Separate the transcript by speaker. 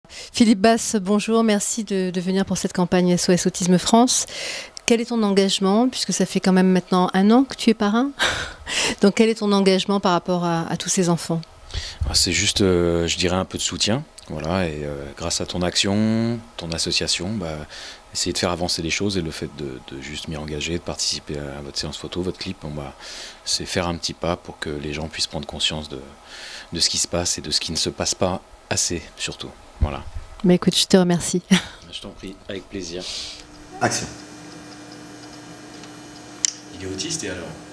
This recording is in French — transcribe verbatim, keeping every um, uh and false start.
Speaker 1: Philippe Basse, bonjour, merci de, de venir pour cette campagne S O S Autisme France. Quel est ton engagement, puisque ça fait quand même maintenant un an que tu es parrain? Donc quel est ton engagement par rapport à, à tous ces enfants?
Speaker 2: C'est juste, euh, je dirais, un peu de soutien. Voilà, et euh, grâce à ton action, ton association, bah, essayer de faire avancer les choses, et le fait de, de juste m'y engager, de participer à votre séance photo, votre clip, bon, bah, c'est faire un petit pas pour que les gens puissent prendre conscience de, de ce qui se passe et de ce qui ne se passe pas assez, surtout. Voilà.
Speaker 1: Bah écoute, je te remercie.
Speaker 2: Je t'en prie, avec plaisir.
Speaker 3: Action.
Speaker 2: Il est autiste et alors?